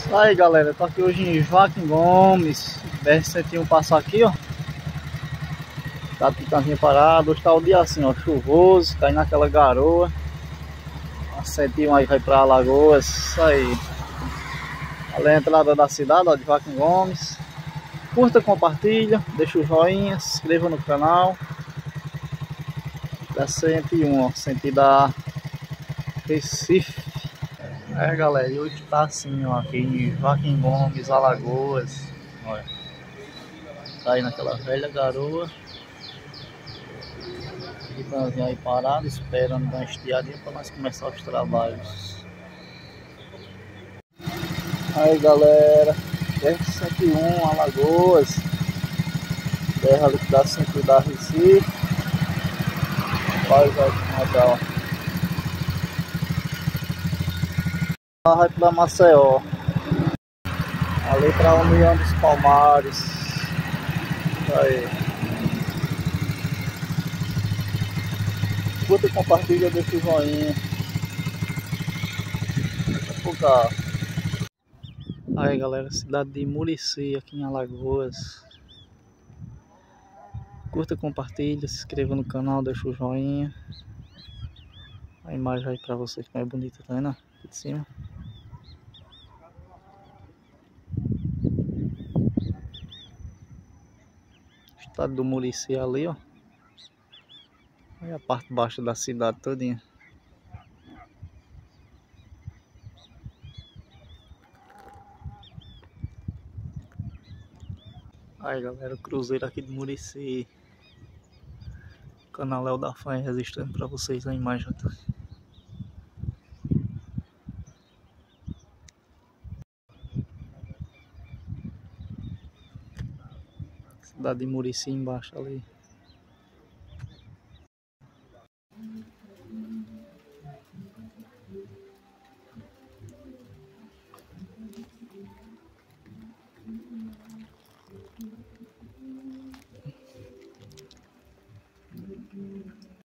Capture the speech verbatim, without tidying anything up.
Aí galera, tô aqui hoje em Joaquim Gomes, B R cento e um passou aqui, ó. Tá picantinho parado, hoje tá o dia assim, ó, chuvoso, caindo aquela garoa. A cento e um aí vai pra Alagoas, isso aí. Ali é a entrada da cidade, ó, de Joaquim Gomes. Curta, compartilha, deixa o joinha, se inscreva no canal. Da cento e um, ó, sentido da Recife. É galera, e hoje tá assim, ó, aqui em Joaquim Gomes, Alagoas. Olha, tá aí naquela velha garoa. Ficamos aí parado, esperando dar uma estiadinha para nós começar os trabalhos. Aí galera, B R cento e um, Alagoas. B R ali que dá sentido da Recife. Vai, vai, Natal. Vai pra Maceió. Ali pra União dos Palmares. Aí. Curta, compartilha, deixa o joinha. Aí galera, cidade de Murici aqui em Alagoas. Curta, compartilha, se inscreva no canal, deixa o joinha. A imagem aí pra vocês que é bonita, tá vendo? Aqui de cima. Estado do Murici ali, ó. Aí a parte baixa da cidade todinha. Aí galera, o cruzeiro aqui de Murici. O canal Léo da Fã registrando pra vocês a imagem. Tá? Cidade de Murici embaixo ali.